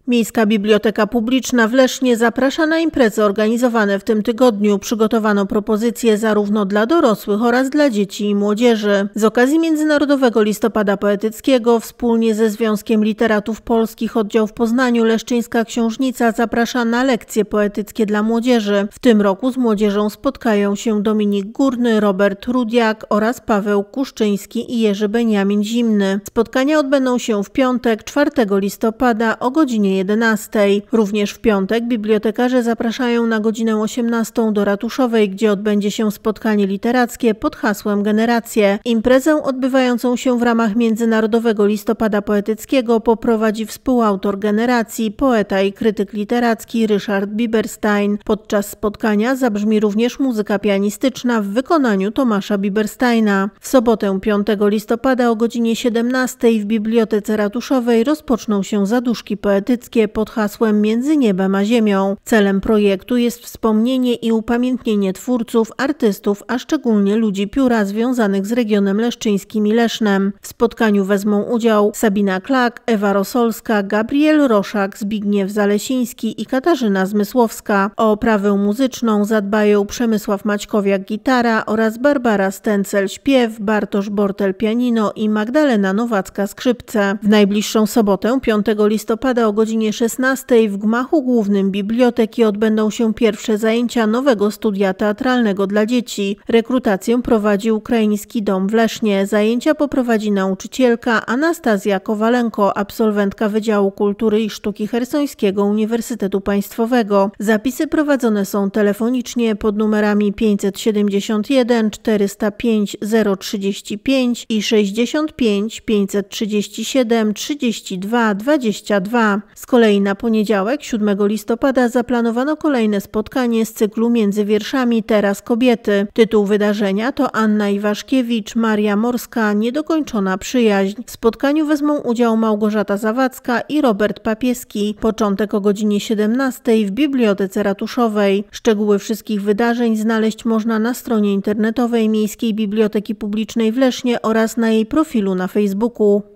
Miejska Biblioteka Publiczna w Lesznie zaprasza na imprezy organizowane w tym tygodniu. Przygotowano propozycje zarówno dla dorosłych oraz dla dzieci i młodzieży. Z okazji Międzynarodowego Listopada Poetyckiego wspólnie ze Związkiem Literatów Polskich Oddział w Poznaniu Leszczyńska Książnica zaprasza na lekcje poetyckie dla młodzieży. W tym roku z młodzieżą spotkają się Dominik Górny, Robert Rudiak oraz Paweł Kuszczyński i Jerzy Beniamin Zimny. Spotkania odbędą się w piątek, 4 listopada o godzinie 11. Również w piątek bibliotekarze zapraszają na godzinę 18 do Ratuszowej, gdzie odbędzie się spotkanie literackie pod hasłem Generacje. Imprezę odbywającą się w ramach Międzynarodowego Listopada Poetyckiego poprowadzi współautor Generacji, poeta i krytyk literacki Ryszard Bieberstein. Podczas spotkania zabrzmi również muzyka pianistyczna w wykonaniu Tomasza Biebersteina. W sobotę 5 listopada o godzinie 17 w Bibliotece Ratuszowej rozpoczną się zaduszki poetyckie pod hasłem Między niebem a ziemią. Celem projektu jest wspomnienie i upamiętnienie twórców, artystów, a szczególnie ludzi pióra związanych z regionem leszczyńskim i Lesznem. W spotkaniu wezmą udział Sabina Klak, Ewa Rosolska, Gabriel Roszak, Zbigniew Zalesiński i Katarzyna Zmysłowska. O oprawę muzyczną zadbają Przemysław Maćkowiak gitara oraz Barbara Stencel śpiew, Bartosz Bortel pianino i Magdalena Nowacka skrzypce. W najbliższą sobotę 5 listopada o godzinie 16 w gmachu głównym biblioteki odbędą się pierwsze zajęcia nowego studia teatralnego dla dzieci. Rekrutację prowadzi Ukraiński Dom w Lesznie. Zajęcia poprowadzi nauczycielka Anastazja Kowalenko, absolwentka Wydziału Kultury i Sztuki Chersońskiego Uniwersytetu Państwowego. Zapisy prowadzone są telefonicznie pod numerami 571 405 035 i 65 537 32 22. Z kolei na poniedziałek, 7 listopada, zaplanowano kolejne spotkanie z cyklu Między wierszami Teraz kobiety. Tytuł wydarzenia to Anna Iwaszkiewicz, Maria Morska, Niedokończona przyjaźń. W spotkaniu wezmą udział Małgorzata Zawadzka i Robert Papieski. Początek o godzinie 17 w Bibliotece Ratuszowej. Szczegóły wszystkich wydarzeń znaleźć można na stronie internetowej Miejskiej Biblioteki Publicznej w Lesznie oraz na jej profilu na Facebooku.